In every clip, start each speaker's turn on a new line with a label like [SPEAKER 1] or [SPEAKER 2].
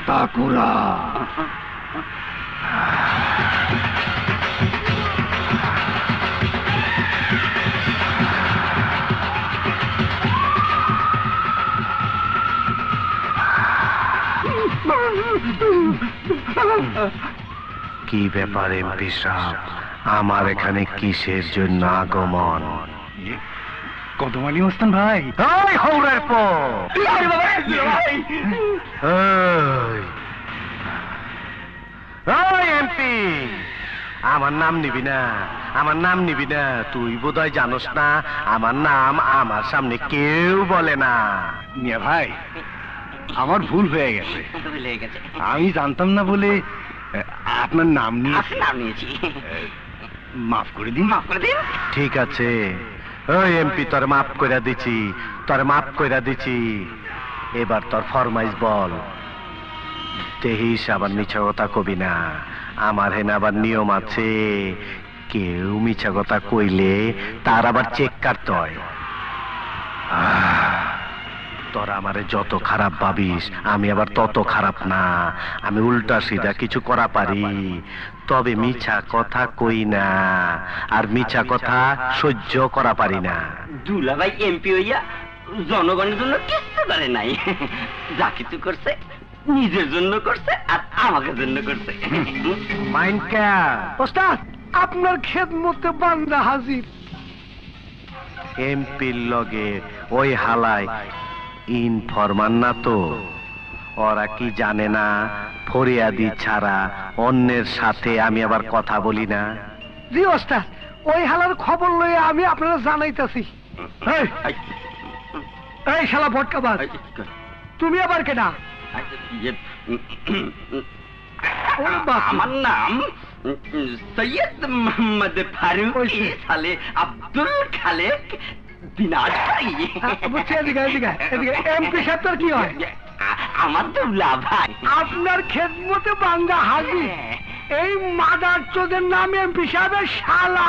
[SPEAKER 1] মাতাকুরা।
[SPEAKER 2] কি ব্যাপার এমপি সাহেব, আমার এখানে কিসের জন্য আগমন?
[SPEAKER 1] কদমালি ওস্তান ভাই।
[SPEAKER 2] ওই হৌরের পো ওই এমপি, আমার নাম নিবি না, আমার নাম নিবি না। তুই বোধহয় জানোস না আমার নাম আমার সামনে কেউ বলে না।
[SPEAKER 1] মিয়া ভাই, আমার ভুল হয়ে গেছে। আমি জানতাম না বলে আপনার নাম নিয়েছি। মাফ করে দিন।
[SPEAKER 2] ঠিক আছে, ওই এমপি তোর মাফ কইরা দিছি, তোর মাফ কইরা দিছি। এবার তোর ফরমাইশ বল। দেহিস আবার মিছা কথা কবি না, আমার হেন আবার নিয়ম আছে। কেউ মিছা কথা কইলে তার আবার চেক কাটতে হয়। তোরা আমারে যত খারাপ ভাবিস, আমি আবার তত খারাপ না। আমি উল্টা সিধা কিছু করা পারি, তবে মিছা কথা কই না, আর মিছা কথা সহ্য করা পারি না।
[SPEAKER 3] দুলাভাই এমপি হইয়া জনগণের জন্য কিছু করে নাই, যা কিছু করছে নিজের জন্য করছে আর আমাদের জন্য করছে।
[SPEAKER 2] মাইন্ড ক্যাপ
[SPEAKER 1] ওস্তাদ, আপনার খেদমতে বান্দা হাজির।
[SPEAKER 2] এমপির লগে ওই হালায় ইনফরমান না তো? ওরা কি জানে না ফরিয়াদি ছাড়া অন্যের সাথে আমি আবার কথা বলি না?
[SPEAKER 1] জি ওস্তাদ, ওই হালার খবর লয়ে আমি আপনারা জানাইতাছি। এই শালা ভটকাবাজ, তুমি আবার কেডা?
[SPEAKER 3] আমার নাম সৈয়দ মোহাম্মদ ফারুক সালে আব্দুল খালেক দিনাজপুরি।
[SPEAKER 1] এমপি সাহেব কি হয়?
[SPEAKER 3] আমার দুলাভাই।
[SPEAKER 1] আপনার খেদমতে বান্দা হাজির। এই মাদার চোদের নাম এমপি সাহেবের শালা।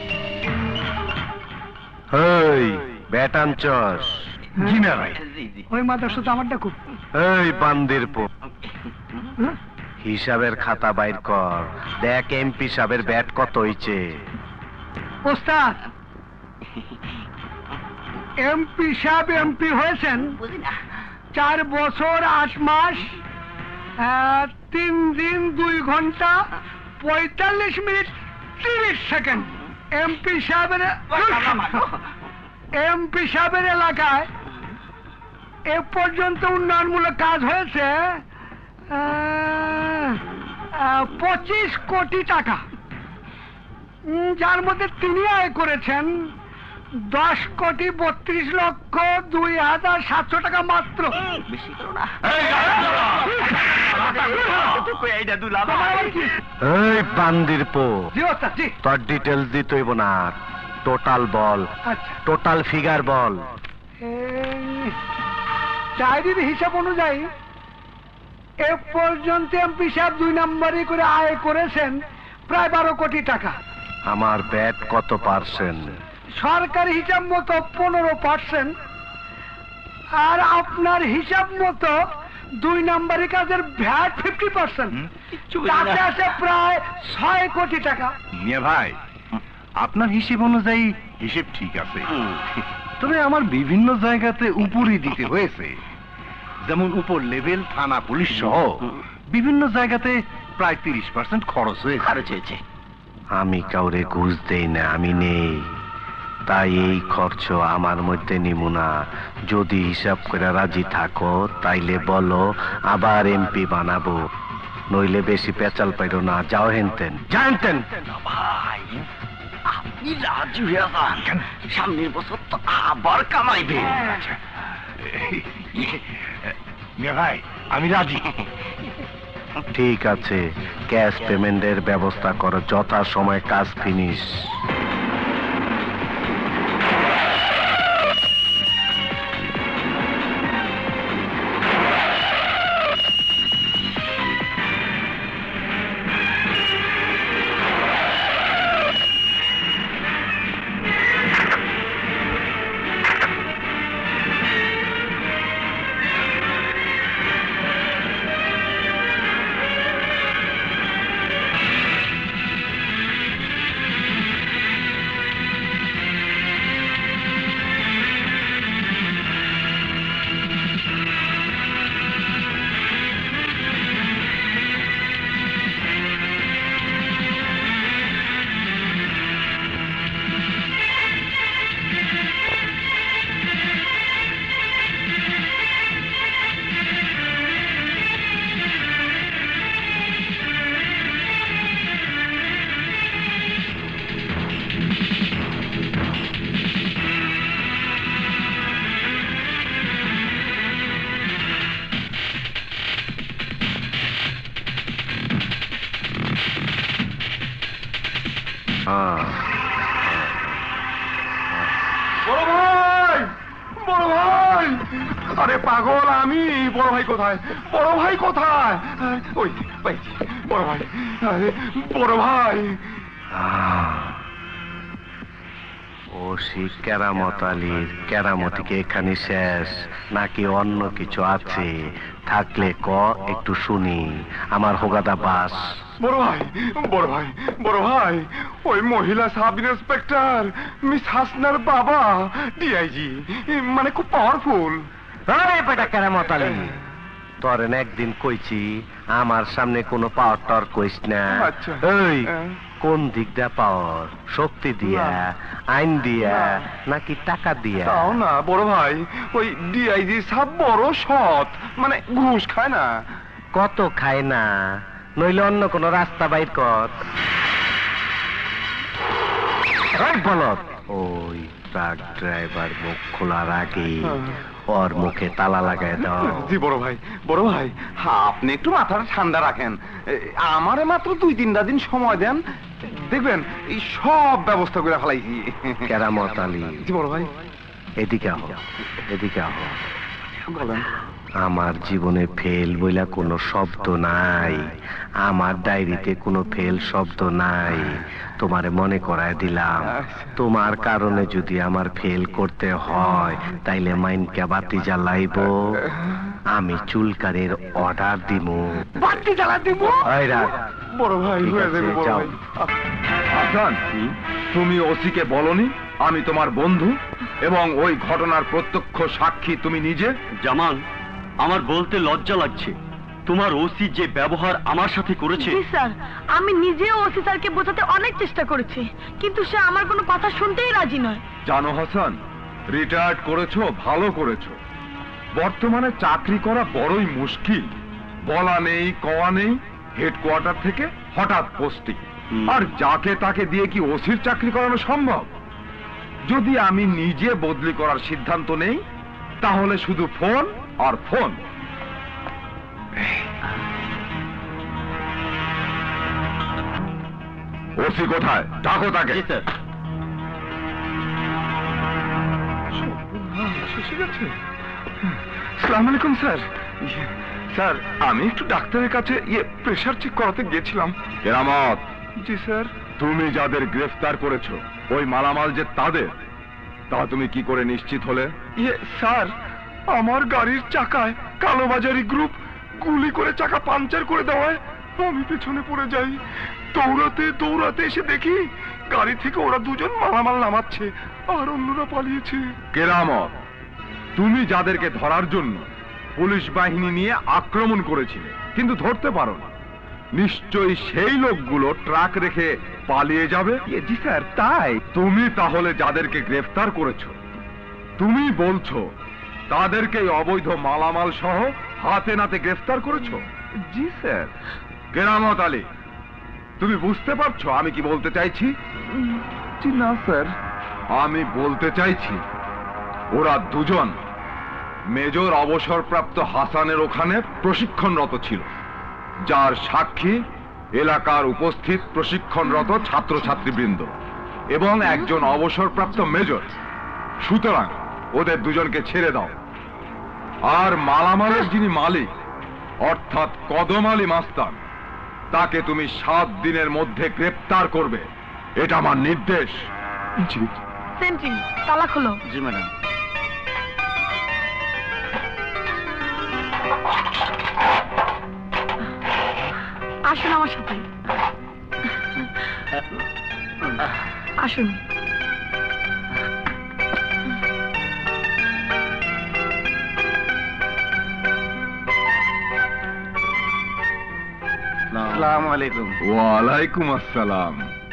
[SPEAKER 2] ওই বেটানচস।
[SPEAKER 1] জি না ভাই, ওই মাদার চোদ আমার ডাকুক।
[SPEAKER 2] এই বান্দির পো, হিসাবের খাতা বাইর কর, দেখ এমপি সাহেবের ব্যাট কত হইছে।
[SPEAKER 1] ওস্তাদ, এমপি সাহেব এমপি হয়েছেন 4 বছর 8 মাস 3 দিন 2 ঘন্টা 45 মিনিট 30 সেকেন্ড। এমপি সাহেবের এলাকায় এ পর্যন্ত উন্নয়নমূলক কাজ হয়েছে 25 কোটি টাকা, যার মধ্যে তিনি আয় করেছেন 10 কোটি 32 লক্ষ 2,700 টাকা মাত্র।
[SPEAKER 3] বেশি করো না।
[SPEAKER 2] এই বান্দির পো, তোর ডিটেলস দিতে হইব না, টোটাল বল। টোটাল ফিগার বল।
[SPEAKER 1] ডায়েরির হিসাব অনুযায়ী এ পর্যন্ত এমপি সাহেব 2 নম্বরই করে আয় করেছেন প্রায় 12 কোটি টাকা।
[SPEAKER 2] আমার ব্যাট কত পার্সেন্ট?
[SPEAKER 1] সরকারি হিসাব মতো 15%, আর আপনার হিসাব মতো 2 নম্বরই কাজের ভ্যাট 50%, তাতে আছে প্রায় 6 কোটি টাকা।
[SPEAKER 4] মিয়া ভাই, আপনার হিসেব অনুযায়ী হিসেব ঠিক আছে, তবে আমার বিভিন্ন জায়গাতে উপরই দিতে হয়েছে। যেমন উপর লেভেল থানা পুলিশ সহ বিভিন্ন জায়গাতে প্রায় 30% খরচ হয়েছে।
[SPEAKER 2] আমি কাউরে ঘুষ দেই না, আমি নেই, তাই এই খরচ আমার মধ্যে নিমু না। যদি হিসাব করে রাজি থাকো তাইলে বলো, আবার এমপি বানাবো, নইলে বেশি পেঁচাল পাইরো না। যাও হেনতেন, জানতেন
[SPEAKER 3] ভাই, আপনি রাজি হয়ে যান, সামনের বছর তো আবার কামাইবে।
[SPEAKER 4] মিয়া ভাই, আমি রাজি।
[SPEAKER 2] ঠিক আছে, ক্যাশ পেমেন্টের ব্যবস্থা করো, যথা সময় কাজ ফিনিশ। হ্যাঁ।
[SPEAKER 4] বড় ভাই, বড় ভাই, আরে পাগল আমি। বড় ভাই কোথায়? বড় ভাই কোথায়? ওই পাইছি, বড় ভাই, আরে বড় ভাই।
[SPEAKER 2] ওসি কেরামত আলীর কেরামতি কি এখানে শেষ নাকি অন্য কিছু আছে? থাকলে ক একটু শুনি, আমার হোগাদা বাস।
[SPEAKER 4] বড় ভাই, বড় ভাই, বড় ভাই, ওই মহিলা সাব ইন্সপেক্টর মিস হাসনার বাবা ডিআইজি, মানে খুব পাওয়ারফুল।
[SPEAKER 2] আরে বেটা কেরামত আলী, তোর একদিন কইছি আমার সামনে কোনো পাওয়ার টর কইস না।
[SPEAKER 4] আচ্ছা।
[SPEAKER 2] এই কোন দিক দিয়া পাওয়ার? শক্তি দিয়া, আইন দিয়া, নাকি টাকা দিয়া?
[SPEAKER 4] তাও না বড় ভাই, ওই ডিআইজি সাব বড় সৎ, মানে ঘুষ খায় না।
[SPEAKER 2] কত খায় না, নইলে অন্য কোনো রাস্তা বাইর কর। বলত ওই ট্রাক ড্রাইভার মুখ খোলার আগে ওর মুখে তালা লাগায় দাও।
[SPEAKER 4] জি বড় ভাই, বড় ভাই, আপনি একটু মাথাটা ঠান্ডা রাখেন। আমারে মাত্র 2-3টা দিন সময় দেন, দেখবেন এই সব ব্যবস্থা করে ফেলাইছি।
[SPEAKER 2] কেরামত আলী,
[SPEAKER 4] জি বড় ভাই।
[SPEAKER 2] এদিকে আহ, এদিকে আহ।
[SPEAKER 4] বলেন।
[SPEAKER 2] আমার জীবনে ফেল বইলা কোনো শব্দ নাই, আমার ডায়েরিতে কোনো ফেল শব্দ নাই। তোমারে মনে করায় দিলাম, তোমার কারণে যদি আমার ফেল করতে হয় তাইলে মাইনকে বাতি জ্বালাইব, আমি চুলকারের অর্ডার দিমু।
[SPEAKER 1] বাতি জ্বালা দিব?
[SPEAKER 4] বড় ভাই
[SPEAKER 2] ঠিক
[SPEAKER 4] হয়ে
[SPEAKER 2] আছে,
[SPEAKER 4] যাবে বড়
[SPEAKER 2] যাও।
[SPEAKER 4] ভাই। আসান, তুমি ওসিকে বলনি আমি তোমার বন্ধু এবং ওই ঘটনার প্রত্যক্ষ সাক্ষী তুমি নিজে?
[SPEAKER 3] জামান, আমার বলতে লজ্জা লাগছে, তোমার ওসি যে ব্যবহার আমার সাথে করেছে।
[SPEAKER 5] জি স্যার, আমি নিজেও ওসি স্যারকে বোঝাতে অনেক চেষ্টা করেছি, কিন্তু সে আমার কোনো কথা শুনতেই রাজি নয়।
[SPEAKER 4] জানো হাসান, রিটায়ার্ড করেছো, ভালো করেছো। বর্তমানে চাকরি করা বড়ই মুশকিল। বলা নেই কওয়া নেই, হেডকোয়ার্টার থেকে হঠাৎ পোস্টিং, আর যাকে তাকে দিয়ে কি ওসির চাকরি করানো সম্ভব? যদি আমি নিজে বদলি করার সিদ্ধান্ত নেই তাহলে শুধু ফোন আর ফোন। ওসি কোথায়? ডাকো তাকে।
[SPEAKER 3] জি স্যার।
[SPEAKER 4] আসসালামু আলাইকুম স্যার। স্যার, আমি একটু ডাক্তারের কাছে প্রেসার চেক করাতে গেছিলাম। কেরামত। জি স্যার। তুমি যাদের গ্রেফতার করেছো ওই মালামাল যে তাদের, তা তুমি কি করে নিশ্চিত হলে? স্যার, আমার গাড়ির চাকায় কালোবাজারি গ্রুপ গুলি করে চাকা পাঞ্চার করে দেওয়ায় আমি পেছনে পড়ে যাই। দৌড়াতে দৌড়াতে এসে দেখি গাড়ি থেকে ওরা দুজন মালামাল নামাচ্ছে আর অন্যরা পালিয়েছে। কেরামত, তুমি যাদেরকে ধরার জন্য পুলিশ বাহিনী নিয়ে আক্রমণ করেছিলে কিন্তু ধরতে পারো না, নিশ্চয়ই সেই লোকগুলো ট্রাক রেখে পালিয়ে যাবে। জি স্যার, তাই। তুমি তাহলে যাদেরকে গ্রেফতার করেছো, তুমি বলছো তাদেরকে অবৈধ মালামাল সহ হাতে নাতে গ্রেফতার করেছো? জি স্যার। কেরামত আলী, তুমি বুঝতে পারছো আমি কি বলতে চাইছি? জি না স্যার। আমি বলতে চাইছি ওরা দুজন মেজর অবসরপ্রাপ্ত হাসানের ওখানে প্রশিক্ষণরত ছিল, যার সাক্ষী এলাকার উপস্থিত প্রশিক্ষণরত ছাত্রছাত্রীবৃন্দ এবং একজন অবসরপ্রাপ্ত মেজর। সুতরাং ওদের দুজনকে ছেড়ে দাও। আর মালামালের যিনি মালিক অর্থাৎ কদম আলী মাস্তান, তাকে তুমি 7 দিনের মধ্যে গ্রেপ্তার করবে, এটা আমার নির্দেশ। জি।
[SPEAKER 5] সেন্ট্রি, তালা খোলো।
[SPEAKER 3] জি ম্যাডাম।
[SPEAKER 5] আসুন আমার সাথে, আসুন।
[SPEAKER 2] আসসালামু আলাইকুম।
[SPEAKER 4] ওয়ালাইকুম আসসালাম।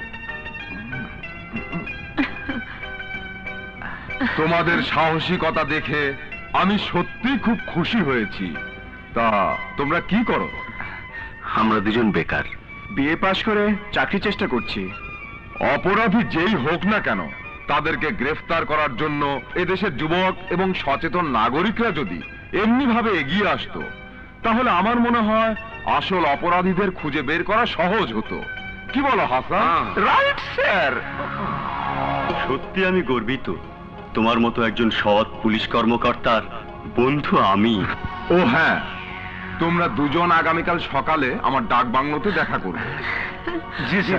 [SPEAKER 4] তোমাদের সাহসিকতা দেখে আমি সত্যি খুব খুশি হয়েছি। তা তোমরা কি করো?
[SPEAKER 2] আমরা দুজন বেকার,
[SPEAKER 4] বিএ পাশ করে চাকরি চেষ্টা করছি। অপরাধী যেই হোক না কেন তাদেরকে গ্রেফতার করার জন্য এদেশের যুবক এবং সচেতন নাগরিকরা যদি এমনি ভাবে এগিয়ে আসতো তাহলে আমার মনে হয় আসল অপরাধীদের খুঁজে বের করা সহজ হতো। কি বলো হাসান?
[SPEAKER 6] রাইট স্যার, সত্যি আমি গর্বিত তোমার মতো একজন সৎ পুলিশ কর্মকর্তার বন্ধু আমি।
[SPEAKER 7] ও হ্যাঁ, তোমরা দুজন আগামীকাল সকালে আমার ডাক বাংলোতে দেখা করবে।
[SPEAKER 4] জি